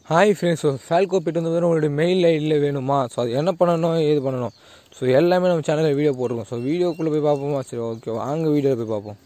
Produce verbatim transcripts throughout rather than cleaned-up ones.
Hi friends. So Falco pet வந்து உங்களுடைய mail ஐடியில் வேணுமா? ஸோ அது என்ன பண்ணணும், ஏது பண்ணணும், ஸோ எல்லாமே நம்ம சேனலில் வீடியோ போட்டிருக்கோம். ஸோ வீடியோக்குள்ளே போய் பார்ப்போமா? சரி, ஓகே, வாங்க வீடியோவில் போய் பார்ப்போம்.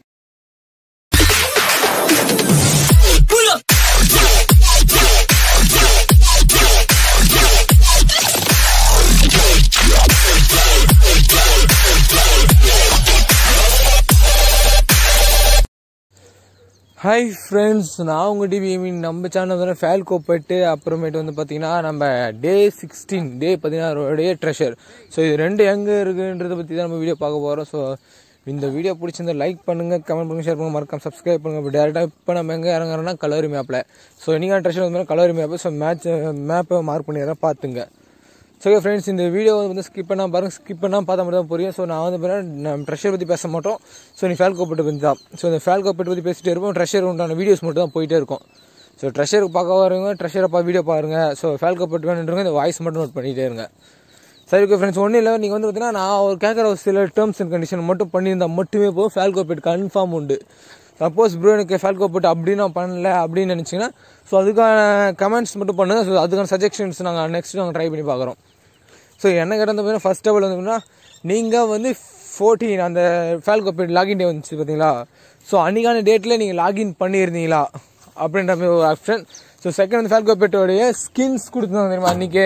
ஹாய் ஃப்ரெண்ட்ஸ், நான் உங்கள் டிவி மீன் நம்ம சேனல் வந்து ஃபால்கோ பெட்டு, அப்புறமேட்டு வந்து பார்த்தீங்கன்னா நம்ம டே சிக்ஸ்டீன் டே பதினாறுடைய ட்ரெஷர். ஸோ இது ரெண்டு எங்கே இருக்குன்றதை பற்றி தான் நம்ம வீடியோ பார்க்க போகிறோம். ஸோ இந்த வீடியோ பிடிச்சிருந்தா லைக் பண்ணுங்கள், கமெண்ட் பண்ணுங்கள், ஷேர் பண்ணுங்கள், மறக்காம சப்ஸ்கிரைப் பண்ணுங்கள். இப்போ டேரெக்டாக இப்போ நம்ம எங்கே இறங்குறோன்னா கலரி மேப்பில். ஸோ இன்றைக்கான ட்ரெஷர் வந்து கலரி மேப்பு. ஸோ மேட்ச் மேப்பை மார்க் பண்ணிடுறேன், பார்த்துங்க. ஸோ ஃப்ரெண்ட்ஸ், இந்த வீடியோ வந்து ஸ்கிப் பண்ணால் பாருங்கள், ஸ்கிப் பண்ணால் பார்த்தா மட்டும் தான் புரியும். ஸோ நான் வந்து பார்த்தீங்கன்னா நம்ம ட்ரெஷர் பற்றி பேச மாட்டோம். ஸோ நீ ஃபால்கோ பெட்டு பற்றி தான். ஸோ இந்த ஃபால்கோ பெட்டு பற்றி பேசிகிட்டே இருப்போம். ட்ரெஷர் உண்டான வீடியோஸ் மட்டும் தான் போயிட்டே இருக்கும். ஸோ ட்ரெஷருக்கு பார்க்க வரவங்க ட்ரெஷரை பா வீடியோ பாருங்கள். ஸோ ஃபால்கோ பெட்டு வேணுன்றவங்க இந்த வாய்ஸ் மட்டும் நோட் பண்ணிகிட்டே இருங்க. சரி, ஓகே ஃப்ரெண்ட்ஸ், ஒன்றும் இல்லை. நீங்கள் வந்து பார்த்தீங்கன்னா நான் ஒரு கேட்குற ஒரு சில டேர்ம்ஸ் அண்ட் கண்டிஷன் மட்டும் பண்ணியிருந்தால் மட்டுமே போதும். ஃபால்கோ பெட் கன்ஃபார்ம் உண்டு. சப்போஸ் ப்ரோ எனக்கு ஃபால்கோ பெட் அப்படி நான் பண்ணல அப்படின்னு நினச்சிங்கன்னா ஸோ அதுக்கான கமெண்ட்ஸ் மட்டும் பண்ணுங்கள். ஸோ அதுக்கான சஜெஷன்ஸ் நாங்கள் நெக்ஸ்ட் நாங்கள் ட்ரை பண்ணி பார்க்குறோம். ஸோ என்ன கேட்டால் பார்த்தீங்கன்னா ஃபர்ஸ்ட் ஆஃப் ஆல் வந்து நீங்கள் வந்து ஃபோர்டீன் அந்த ஃபால்கோ பெட் லாகின் டே வந்துச்சு பார்த்தீங்களா? ஸோ அன்றைக்கான டேட்டில் நீங்கள் லாகின் பண்ணியிருந்தீங்களா அப்படின்ற மாதிரி ஒரு ஆப்ஷன். ஸோ செகண்ட் வந்து ஃபால்கோ பெட்டோடைய ஸ்கின்ஸ் கொடுத்துருந்தாங்க தெரியுமா அன்றைக்கே?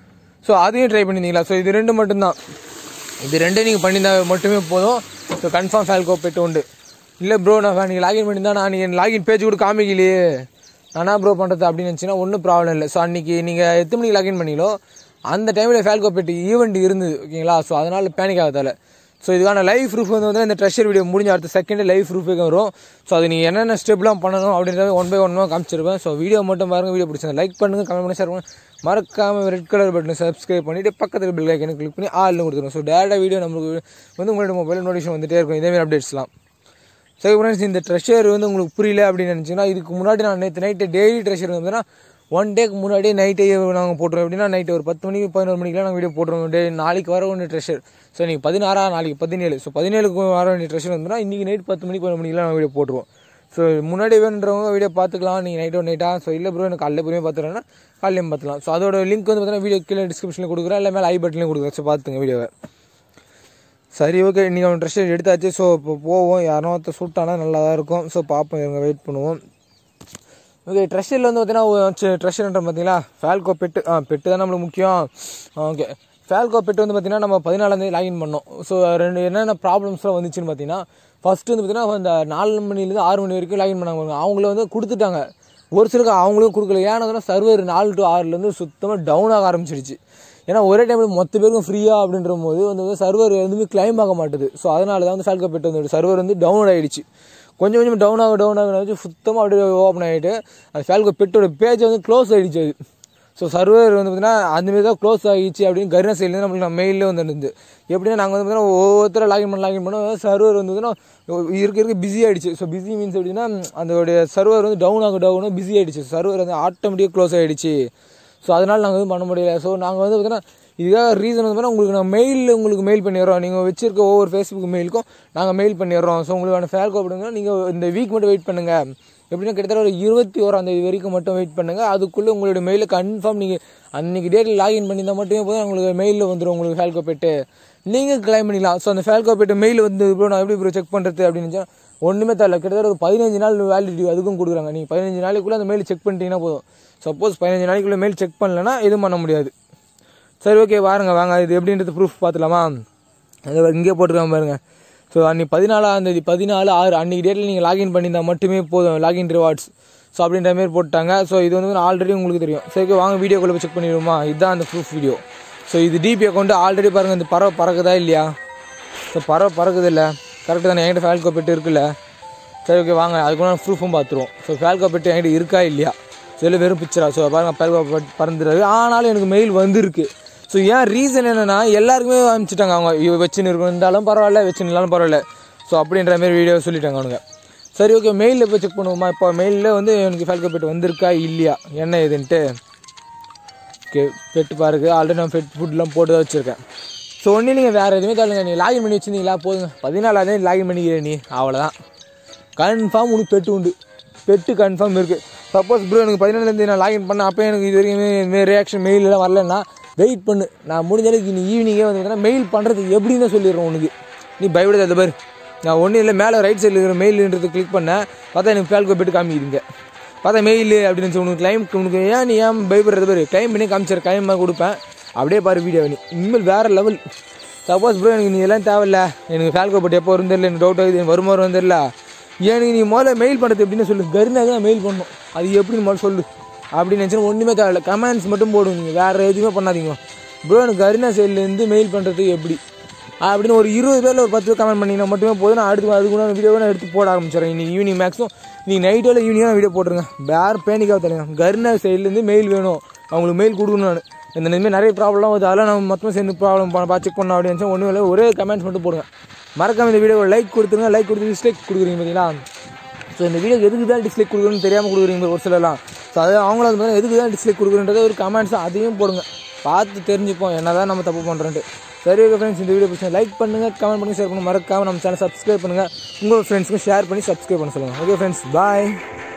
ஸோ அதையும் ட்ரை பண்ணியிருந்தீங்களா? ஸோ இது ரெண்டு மட்டும்தான். இது ரெண்டும் நீங்கள் பண்ணியிருந்தால் மட்டுமே போதும். ஸோ கன்ஃபார்ம் ஃபால்கோ பெட் உண்டு. இல்லை ப்ரோ நான் நீங்கள் லாகின் பண்ணியிருந்தா நான் நீங்கள் லாகின் பேஜ் கூட காமிக்கலையே, நானா ப்ரோ பண்ணுறது அப்படின்னு நினச்சிங்கன்னா ஒன்றும் ப்ராப்ளம் இல்லை. ஸோ அன்றைக்கி நீங்கள் எத்தனை மணிக்கு லாகின் பண்ணீங்களோ அந்த டைமில் ஃபால்கோ பெட் ஈவெண்ட் இருந்தது, ஓகேங்களா? ஸோ அதனால் பேனிக் ஆகத்தால. ஸோ இதுக்கான லைவ் ப்ரூஃப் வந்து வந்து இந்த ட்ரெஷர் வீடியோ முடிஞ்ச அடுத்த செகண்ட் லைவ் ப்ரூஃபே வரும். ஸோ அது நீங்கள் என்னென்ன ஸ்டெப்லாம் பண்ணணும் அப்படின்றத ஒன் பை ஒன்னாக காமிச்சிருப்பேன். ஸோ வீடியோ மட்டும் பாருங்கள். வீடியோ பிடிச்சிருந்தா லைக் பண்ணுங்கள், கமெண்ட் பண்ணி ஷேர் பண்ணுங்கள். மறக்காமல் ரெட் கலர் பட்டனை சப்ஸ்கிரைப் பண்ணிவிட்டு பக்கத்தில் பெல் ஐக்கனை கிளிக் பண்ணி ஆள்னு கொடுத்துருவோம். ஸோ டேரெக்டாக வீடியோ நம்மளுக்கு வந்து உங்களோட மொபைல் நோட்டிஃபிகேஷன் வந்துகிட்டே இருக்கும் இதேமாதிரி அப்டேட்ஸ்லாம். சரி ஃப்ரெண்ட்ஸ், இந்த ட்ரெஷர் வந்து உங்களுக்கு புரியல அப்படின்னு நினச்சிங்கன்னா இதுக்கு முன்னாடி நான் நேற்று நைட்டு டெய்லி ட்ரெஷர் வந்துன்னா ஒன் டேக்கு முன்னாடியே நைட்டே நாங்கள் போட்டுருவோம். எப்படின்னா நைட்டு ஒரு பத்து மணிக்கு பதினோரு மணிக்கெலாம் நாங்கள் வீடியோ போட்டுருவோம். டே நாளைக்கு வர வேண்டிய ட்ரெஷர். ஸோ நீங்கள் பதினாறா நாளைக்கு பதினேழு. ஸோ பதினேழுக்கு வர வேண்டிய ட்ரெஷர் வந்துன்னா இன்றைக்கி நைட் பத்து மணிக்கு பதினொரு மணிக்கெலாம் நாங்கள் வீடியோ போட்டுருவோம். ஸோ முன்னாடி வேணுன்றவங்க வீடியோ பார்த்துக்கலாம். நீங்கள் நைட்டோ நைட்டா ஸோ இல்லை ப்ரோ எனக்கு காலையில் பொறுமையாக பார்த்துறேன்னா காலையிலையும் பார்த்துக்கலாம். ஸோ அதோட லிங்க் வந்து பார்த்தீங்கன்னா வீடியோ கீழே டிஸ்கிரிப்ஷனில் கொடுக்குறேன், இல்லை மேலே ஐ பட்டன்லையும் கொடுக்குறேன். ஸோ பார்த்துங்க வீடியோவை. சரி, ஓகே, நீங்கள் அவன் ட்ரெஷர் எடுத்தாச்சு. ஸோ இப்போ போவோம். யாரும் ஒருத்தர் சூட்டானா நல்லா தான் இருக்கும். ஸோ பார்ப்போம், இவங்க வெயிட் பண்ணுவோம். ஓகே, ட்ரெஷரில் வந்து பார்த்தீங்கன்னா ட்ரெஷர்ன்ற பார்த்தீங்களா ஃபால்கோ பெட்டு. ஆ பெட்டு தான் நம்மளுக்கு முக்கியம். ஓகே, ஃபால்கோ பெட்டு வந்து பார்த்தீங்கன்னா நம்ம பதினாலாந்தேதி லாகின் பண்ணோம். ஸோ ரெண்டு என்னென்ன ப்ராப்ளம்ஸ்லாம் வந்துச்சுன்னு பார்த்தீங்கன்னா ஃபஸ்ட்டு வந்து பார்த்தீங்கன்னா இந்த நாலு மணிலேருந்து ஆறு மணி வரைக்கும் லாகின் பண்ணாங்க. அவங்கள வந்து கொடுத்துட்டாங்க. ஒரு சிலருக்கு அவங்களும் கொடுக்கல. ஏன்னா சர்வர் நாலு டு ஆறுலேருந்து சுத்தமாக டவுன் ஆக ஆரம்பிச்சிடுச்சு. ஏன்னா ஒரே டைமில் மொத்த பேருக்கும் ஃப்ரீயாக அப்படின்ற போது வந்து சர்வர் எதுவுமே கிளைம் ஆக மாட்டுது. ஸோ அதனால தான் வந்து ஃபால்கோ பெட்டு வந்து சர்வர் வந்து டவுன் ஆகிடுச்சு. கொஞ்சம் கொஞ்சம் டவுன் ஆக டவுன் ஆக வச்சு சுத்தமாக அப்படியே ஓப்பன் ஆகிட்டு அந்த ஃபால்கோ பெட்டோட பேஜ் வந்து க்ளோஸ் ஆகிடுச்சு. அது ஸோ சர்வர் வந்து பார்த்தீங்கன்னா அந்தமாரி தான் க்ளோஸ் ஆகிடுச்சு அப்படின்னு கர்னா சைட்லேருந்து நம்மளுக்கு நான் மெயிலே வந்து இருந்து. எப்படின்னா நாங்கள் வந்து பார்த்தீங்கன்னா ஒவ்வொருத்தரும் லாகின் பண்ண லாகின் பண்ணோம். சர்வர் வந்து பார்த்தீங்கன்னா இருக்க இருக்க பிஸி ஆகிடுச்சு. ஸோ பிஸி மீன்ஸ் எப்படின்னா அதோடைய சர்வர் வந்து டவுன் ஆக டவுனும் பிஸி ஆகிடுச்சு. சர்வர் வந்து ஆட்டோமேட்டிக்காக க்ளோஸ் ஆகிடுச்சு. ஸோ அதனால் நாங்கள் வந்து பண்ண முடியல. ஸோ நாங்கள் வந்து பார்த்தீங்கன்னா இதுக்காக ரீசன் வந்து உங்களுக்கு நான் மெயிலில் உங்களுக்கு மெயில் பண்ணிடுறோம். நீங்கள் வச்சிருக்க ஒவ்வொரு ஃபேஸ்புக் மெயிலுக்கும் நாங்கள் மெயில் பண்ணிடுறோம். ஸோ உங்களுக்கான ஃபால்கோ அப்படின்னா நீங்கள் இந்த வீக் மட்டும் வெயிட் பண்ணுங்கள். எப்படின்னா கிட்டத்தட்ட ஒரு இருபத்தி ஓராந்தேதி வரைக்கும் மட்டும் வெயிட் பண்ணுங்கள். அதுக்குள்ளே உங்களுடைய மெயிலை கன்ஃபார்ம் நீங்கள் அன்றைக்கி டேட்டில் லாகின் பண்ணியிருந்தால் மட்டுமே போதும் உங்களுக்கு மெயிலில் வந்துடும் உங்களுக்கு ஃபால்கோ பெட்டு. நீங்கள் கிளைம் பண்ணிக்கலாம். ஸோ அந்த ஃபால்கோ பெட்டு மெயில் வந்து ப்ரோ நான் எப்படி ப்ரோ செக் பண்ணுறது அப்படின்னு ஒன்றுமே தரல. கிட்டத்தட்ட ஒரு பதினஞ்சு நாள் வேலிடிட்டி அதுக்கும் கொடுக்குறாங்க. நீங்கள் பதினஞ்சு நாளைக்குள்ளே அந்த மெயில் செக் பண்ணிட்டீங்கன்னா போதும். சப்போஸ் பதினஞ்சு நாளைக்குள்ளே மெயில் செக் பண்ணலன்னா எதுவும் பண்ண முடியாது. சரி, ஓகே, வாருங்க வாங்க இது எப்படின்றது ப்ரூஃப் பார்த்துலாமா? அது இங்கே போட்டுருக்காங்க பாருங்கள். ஸோ அன்றைக்கி பதினாலாந்தேதி பதினாலு ஆறு அன்றைக்கி டேட்டில் நீங்கள் லாகின் பண்ணியிருந்தால் மட்டுமே போதும் லாகின் ரிவார்ட்ஸ். ஸோ அப்படின்ற மாதிரி போட்டாங்க. ஸோ இது வந்து ஆல்ரெடி உங்களுக்கு தெரியும். சரி, ஓகே, வாங்க வீடியோக்குள்ளே போய் செக் பண்ணிடுவோமா? இதுதான் அந்த ப்ரூஃப் வீடியோ. ஸோ இது டிபி அக்கௌண்ட்டு ஆல்ரெடி பாருங்கள். இந்த பறவை பறக்குதா இல்லையா? ஸோ பறவை பறக்குது இல்லை, கரெக்டு தானே? என்கிட்ட ஃபால்கோ பெட்டு இருக்குல்ல. சரி, ஓகே, வாங்க அதுக்கு நான் ப்ரூஃபும் பார்த்துருவோம். ஸோ ஃபால்கோ பெட்டு என்கிட்ட இருக்கா இல்லையா? ஸோ இல்லை வெறும் பிக்சரா? ஸோ பாருங்கள் ஃபால்கோ பெட் பறந்துடுறது. ஆனாலும் எனக்கு மெயில் வந்துருக்கு. ஸோ ஏன் ரீசன் என்னென்னா எல்லாருக்குமே அனுப்பிச்சிட்டாங்க. அவங்க வச்சுன்னு இருந்தாலும் பரவாயில்ல, வச்சுன்னு இல்லாலும் பரவாயில்ல. ஸோ அப்படின்ற மாதிரி வீடியோ சொல்லிட்டாங்க அவனுங்க. சரி, ஓகே, மெயிலில் போய் செக் பண்ணுவோமா? இப்போ மெயிலில் வந்து எனக்கு ஃபால்கோ பெட் வந்திருக்கா இல்லையா என்ன ஏதுன்ட்டு. ஓகே, பெட்டு பாருங்க. ஆல்ரெடி நான் பெட் ஃபுட்லாம் போட்டு தான் வச்சுருக்கேன். ஸோ ஒன்றும் நீங்கள் வேறு எதுவுமே தரலுங்க. நீ லாகின் பண்ணி வச்சுருந்தீங்களா? போதுங்க, பதினாலாந்தேதி லாகின் பண்ணிக்கிறேன். நீ அவ்வளோதான், கன்ஃபார்ம் உனக்கு பெட்டு உண்டு. பெட்டு கன்ஃபார்ம் இருக்குது. சப்போஸ் ப்ரோ எனக்கு பதினேழுலேருந்து நான் லாகின் பண்ணேன் அப்போ எனக்கு இது வரைக்கும் இதுமாரி ரியாக்ஷன் மெயிலெலாம் வரலன்னா வெயிட் பண்ணு. நான் முடிஞ்ச அளவுக்கு நீ ஈவினிங்கே வந்து பார்த்தீங்கன்னா மெயில் பண்ணுறது எப்படின்னு சொல்லிடுறேன் உனக்கு. நீ பயப்படாத. அது பாரு நான் ஒன்றும் இல்லை, மேலே ரைட் சைடில் இருக்கிற மெயிலுன்றது கிளிக் பண்ணேன். பார்த்தா எனக்கு ஃபேல்கோ போய்ட்டு காமிக்குதுங்க. பார்த்தா மெயில் அப்படின்னு உனக்கு கிளைம் உனக்கு ஏன் நீ ஏன் பயப்படுறது பாரு, கிளைம் பண்ணி காமிச்சிரு, கிளைம் பண்ணி கொடுப்பேன். அப்படியே பாரு வீடியோ நீ இனிமேல் வேறு லெவல். சப்போஸ் ப்ரோ எனக்கு நீ எல்லாம் தேவையில்ல, எனக்கு ஃபேல்கோ போட்டு எப்போ வரும் தெரியல, எனக்கு டவுட் ஆகுது, எனக்கு வருமா வரும் தெரியல, எனக்கு நீ முதல்ல மெயில் பண்ணுறது எப்படின்னு சொல்லு. கருணாக தான் மெயில் பண்ணணும், அது எப்படின்னு முதல்ல சொல்லு அப்படின்னு நினச்சினா ஒன்றுமே தேவையில்ல. கமெண்ட்ஸ் மட்டும் போடுங்க, நீங்கள் வேறு எதுவுமே பண்ணாதீங்க. ப்ரோ எனக்கு கருணா சைட்லேருந்து மெயில் பண்ணுறது எப்படி அப்படின்னு ஒரு இருபது பேரில் ஒரு பத்து பேர் கமெண்ட் பண்ணிங்கன்னா மட்டுமே போதும். நான் அடுத்து அதுக்குள்ள வீடியோவை நான் எடுத்து போட ஆரம்பிச்சிடறேன். இன்றைக்கி ஈவினிங் மேக்ஸிமம் நீங்கள் நைட்டோட ஈவினிங்காக வீடியோ போட்டுருங்க. வேறு பேனிக்காக தெரியும். கருணா சைட்லேருந்து மெயில் வேணும், அவங்களுக்கு மெயில் கொடுக்கணும். நான் இந்த மாதிரி நிறைய ப்ராப்ளம்லாம் வருது, அதெல்லாம் நம்ம மொத்தமாக சேர்ந்து ப்ராப்ளம் பார்த்து செக் பண்ணோம் அப்படின்னு நினச்சா ஒன்றும் இல்லை. ஒரே கமெண்ட்ஸ் மட்டும் போடுங்க. மறக்காம இந்த வீடியோவை லைக் கொடுத்துருங்க. லைக் கொடுத்து டிஸ்லைக் கொடுக்குறீங்க பார்த்தீங்களா. ஸோ இந்த வீடியோக்கு எதுக்கு தான் டிஸ்லைக் கொடுக்குறேன்னு தெரியாமல் கொடுக்குறீங்க ஒரு சிலலாம். ஸோ அது அவங்களும் அது எதுக்கு தான் டிஸ்லைக் கொடுக்குறன்றது ஒரு கமெண்ட்ஸ் அதையும் போடுங்க, பார்த்து தெரிஞ்சுப்போம் என்ன தான் நம்ம தப்பு பண்ணுறேன்ட்டு. சரி ஓகே ஃப்ரெண்ட்ஸ், இந்த வீடியோ பிடிச்சா லைக் பண்ணுங்கள், கமெண்ட் பண்ணுங்கள், ஷேர் பண்ணுங்கள். மறக்காமல் நம்ம சேனல் சப்ஸ்கிரைப் பண்ணுங்கள். உங்கள் ஃப்ரெண்ட்ஸுக்கும் ஷேர் பண்ணி சப்ஸ்கிரைப் பண்ண சொல்லுங்கள். ஓகே ஃப்ரெண்ட்ஸ், பாய்.